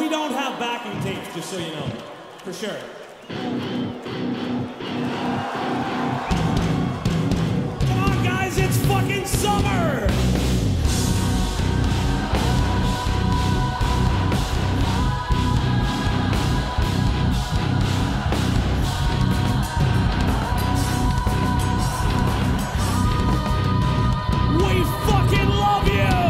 we don't have backing tapes, just so you know. For sure. Come on, guys, it's fucking summer! We fucking love you!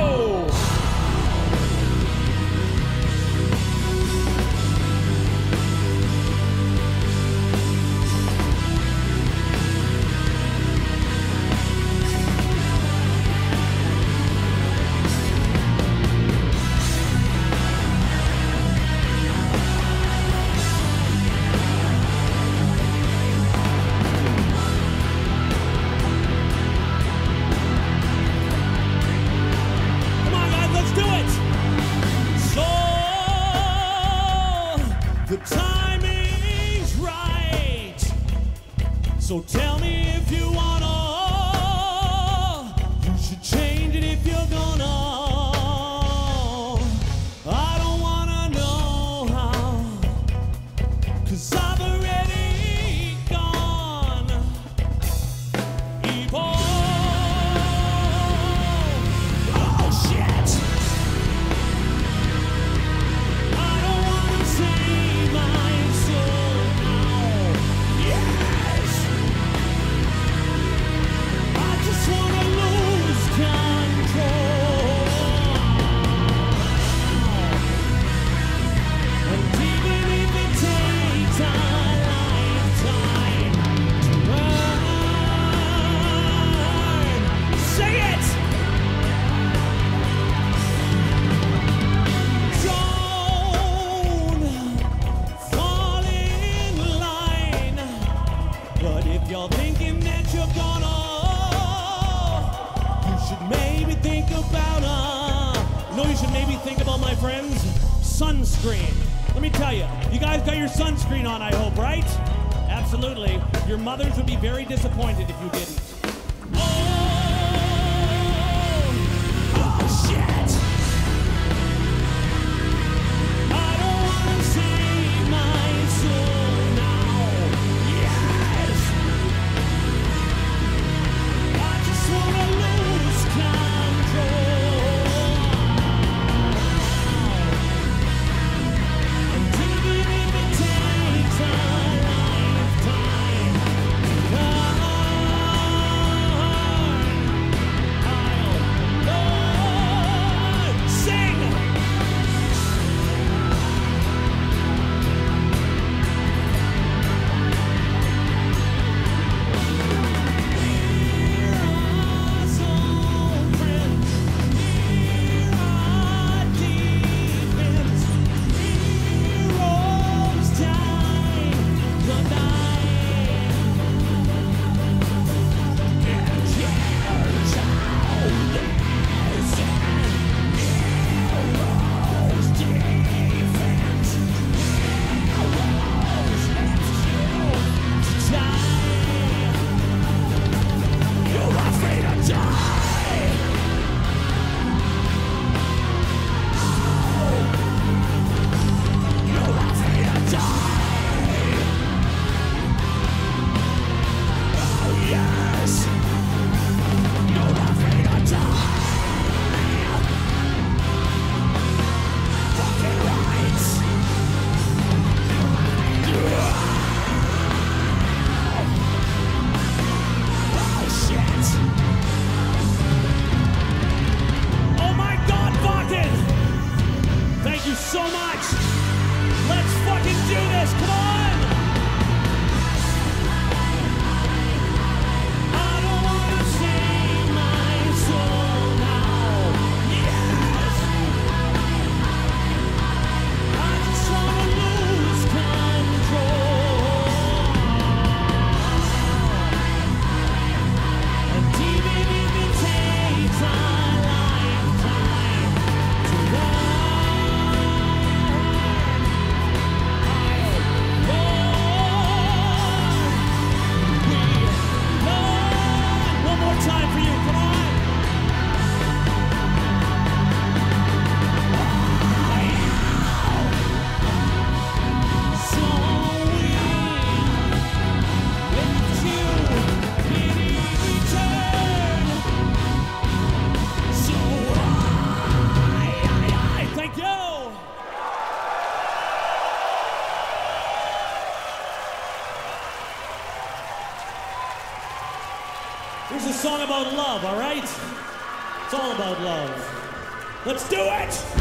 The timing's right. So tell me if you wanna. You should change it if you're gonna. I don't wanna know how, 'cause I've already gone. Evil. Oh shit. You're thinking that you're gonna, you should maybe think about, you know, you should maybe think about, my friends, sunscreen. Let me tell you, you guys got your sunscreen on, I hope, right? Absolutely. Your mothers would be very disappointed if you didn't. Oh shit! I don't wanna save my soul now. Yes! I just wanna lose control. And even if it takes a lifetime to die. love. Let's do it!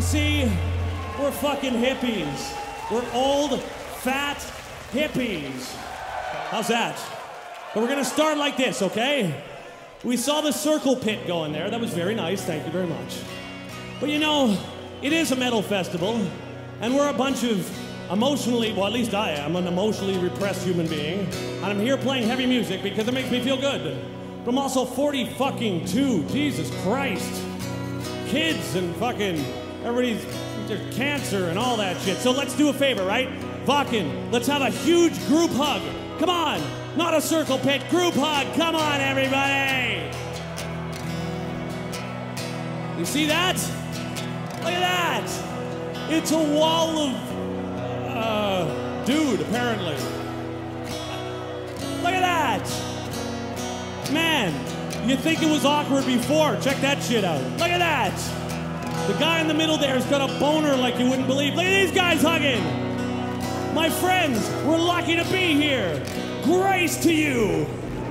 see, we're fucking hippies. We're old, fat hippies. How's that? But we're gonna start like this, okay? We saw the circle pit going there. That was very nice, thank you very much. But you know, it is a metal festival, and we're a bunch of emotionally, well, at least I am, an emotionally repressed human being, and I'm here playing heavy music because it makes me feel good. But I'm also 40 fucking 2, Jesus Christ. Kids and fucking, everybody's, there's cancer and all that shit. So let's do a favor, right? Fucking, let's have a huge group hug. Come on, not a circle pit, group hug. Come on, everybody. You see that? Look at that. It's a wall of, dude, apparently. Look at that. Man, you'd think it was awkward before. Check that shit out. Look at that. The guy in the middle there has got a boner like you wouldn't believe. Look at these guys hugging. My friends, we're lucky to be here. Grace to you.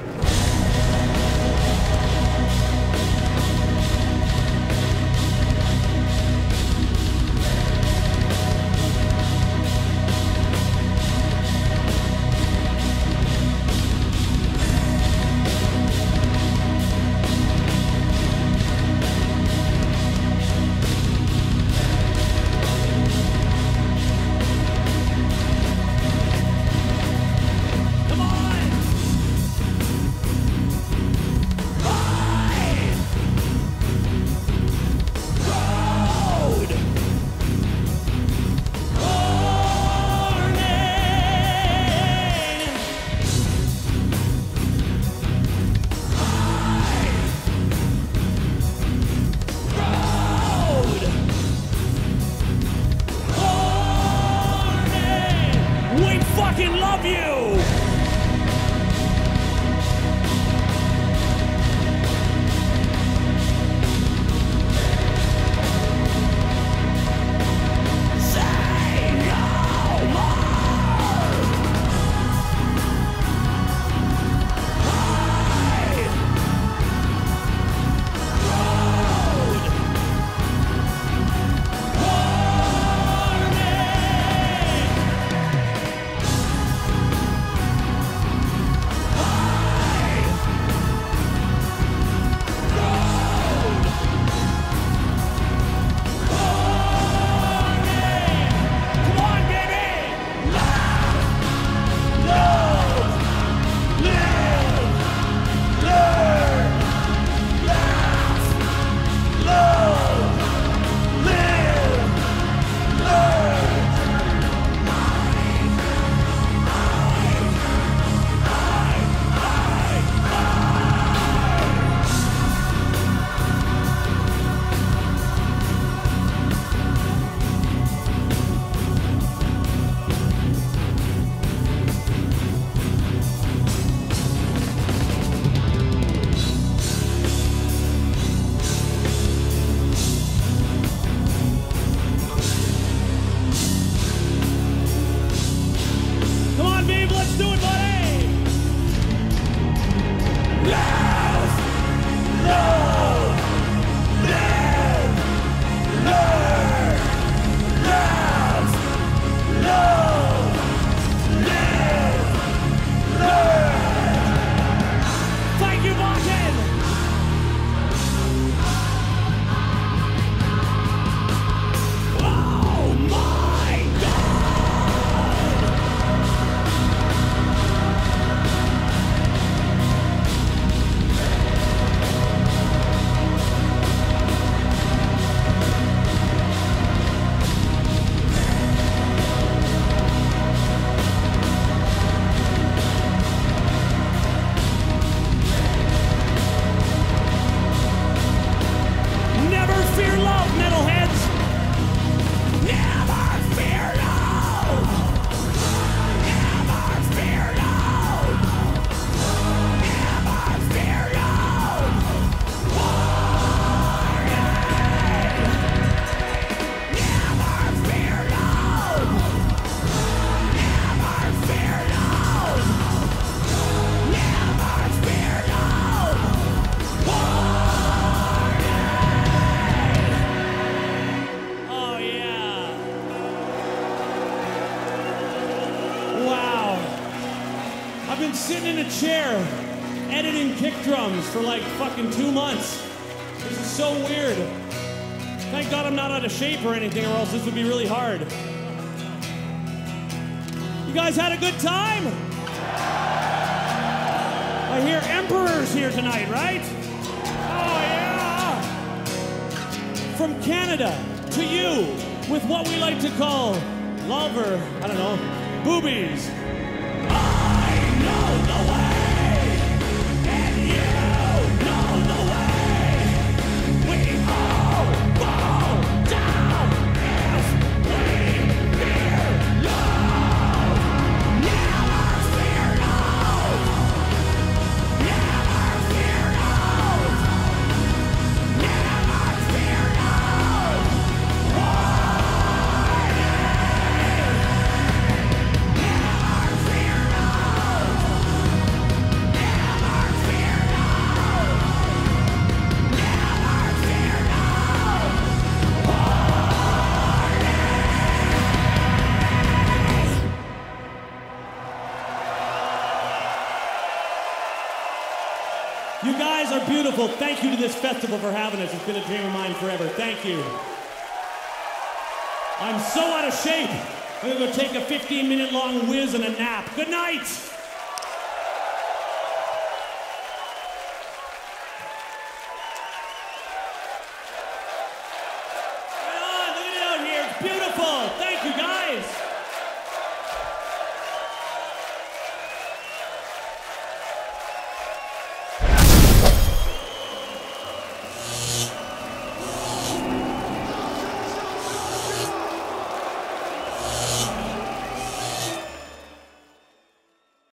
Love you! been sitting in a chair editing kick drums for like fucking 2 months. This is so weird. Thank God I'm not out of shape or anything, or else this would be really hard. You guys had a good time? I hear Emperor's here tonight, right? Oh, yeah! From Canada to you, with what we like to call love or, I don't know, boobies. I know the way, and you know the way. We all fall down if we fear love. Never fear love. Never fear love. Never fear love. You guys are beautiful. Thank you to this festival for having us. It's been a dream of mine forever. Thank you. I'm so out of shape. I'm gonna go take a 15-minute long whiz and a nap. Good night. Right on, look at it out here. It's beautiful. Thank you, guys.